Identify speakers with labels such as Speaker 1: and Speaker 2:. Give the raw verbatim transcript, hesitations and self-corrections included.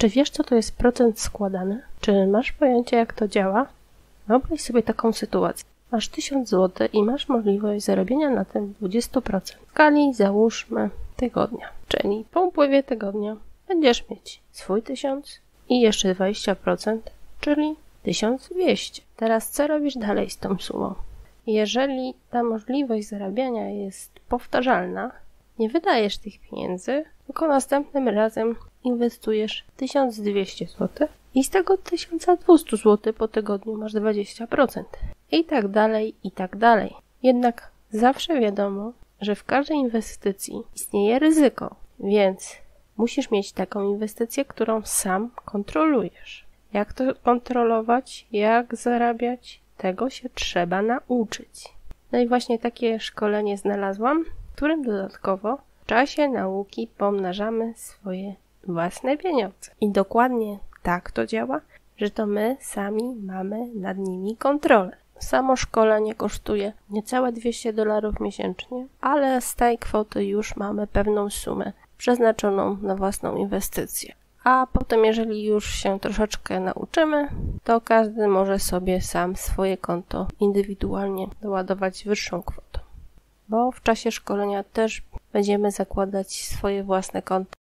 Speaker 1: Czy wiesz, co to jest procent składany? Czy masz pojęcie, jak to działa? Wyobraź sobie taką sytuację. Masz tysiąc złotych i masz możliwość zarobienia na tym dwadzieścia procent. W skali załóżmy tygodnia, czyli po upływie tygodnia będziesz mieć swój tysiąc i jeszcze dwadzieścia procent, czyli tysiąc dwieście. Teraz co robisz dalej z tą sumą? Jeżeli ta możliwość zarabiania jest powtarzalna, nie wydajesz tych pieniędzy, tylko następnym razem inwestujesz tysiąc dwieście złotych i z tego tysiąc dwieście złotych po tygodniu masz dwadzieścia procent. I tak dalej, i tak dalej. Jednak zawsze wiadomo, że w każdej inwestycji istnieje ryzyko, więc musisz mieć taką inwestycję, którą sam kontrolujesz. Jak to kontrolować, jak zarabiać, tego się trzeba nauczyć. No i właśnie takie szkolenie znalazłam, w którym dodatkowo w czasie nauki pomnażamy swoje własne pieniądze. I dokładnie tak to działa, że to my sami mamy nad nimi kontrolę. Samo szkolenie kosztuje niecałe dwieście dolarów miesięcznie, ale z tej kwoty już mamy pewną sumę przeznaczoną na własną inwestycję. A potem, jeżeli już się troszeczkę nauczymy, to każdy może sobie sam swoje konto indywidualnie doładować wyższą kwotą. Bo w czasie szkolenia też będziemy zakładać swoje własne konto